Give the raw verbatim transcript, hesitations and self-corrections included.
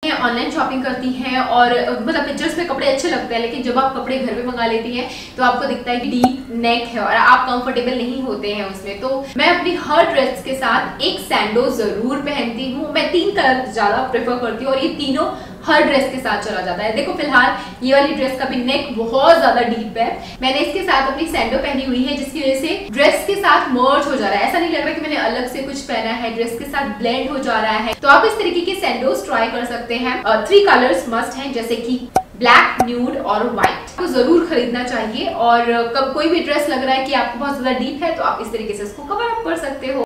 Online shopping करती हैं और मतलब पिक्चर्स में कपड़े अच्छे लगते हैं, लेकिन जब आप कपड़े घर पे मंगा लेती हैं तो आपको दिखता है कि डीप नेक है और आप कंफर्टेबल नहीं होते हैं उसमें। तो मैं अपनी हर ड्रेस के साथ एक सैंडो जरूर पहनती हूँ। मैं तीन कलर ज्यादा प्रेफर करती हूँ और ये तीनों हर ड्रेस के साथ चला जाता है। देखो फिलहाल ये वाली ड्रेस का भी नेक बहुत ज्यादा डीप है, मैंने इसके साथ अपनी सैंडो पहनी हुई है जिसकी वजह से ड्रेस के साथ मर्ज हो जा रहा है। ऐसा नहीं लग रहा कि मैंने अलग से कुछ पहना है, ड्रेस के साथ ब्लेंड हो जा रहा है। तो आप इस तरीके के सैंडोज ट्राई कर सकते हैं। थ्री कलर्स मस्ट हैं जैसे कि ब्लैक, न्यूड और व्हाइट, तो जरूर खरीदना चाहिए। और कब कोई भी ड्रेस लग रहा है कि आपको बहुत ज्यादा डीप है तो आप इस तरीके से इसको कवर अप कर सकते हो।